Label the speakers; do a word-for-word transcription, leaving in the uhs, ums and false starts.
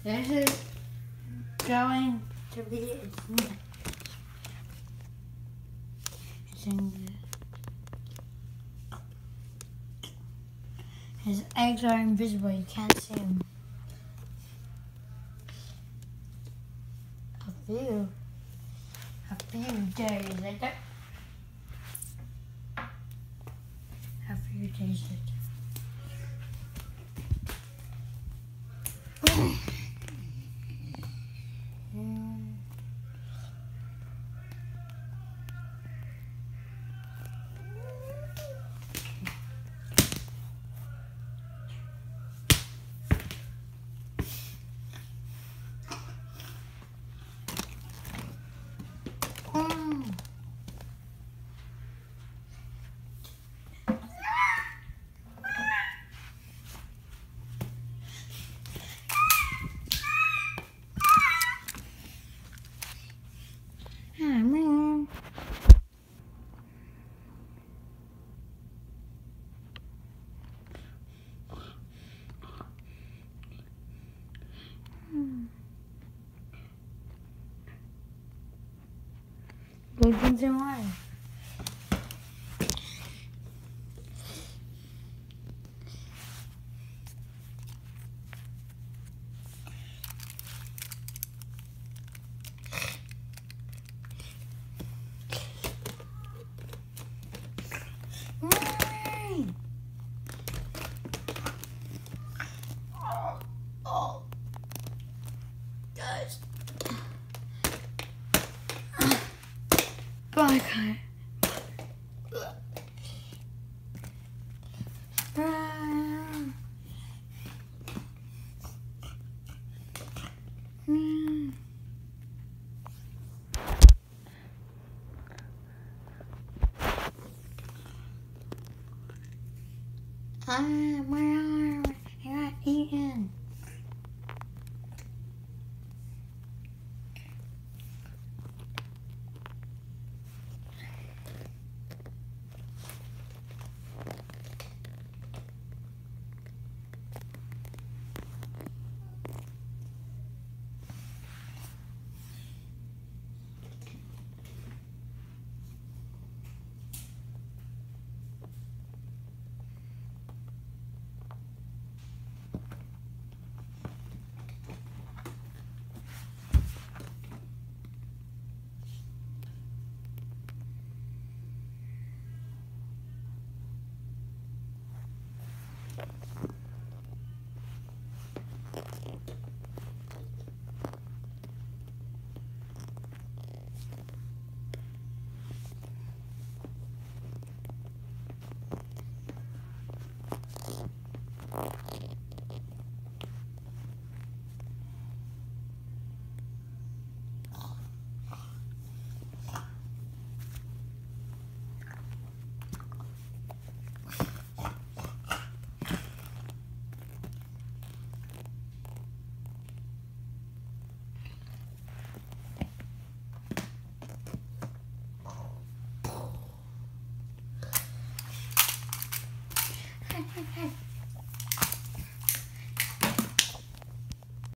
Speaker 1: This is going to be it's in his eggs are invisible, you can't see them. A few a few days later. A few days later. Legends and why? Oh, oh, guys. Bye, guys. Ah, my arm, I got eaten. Oh.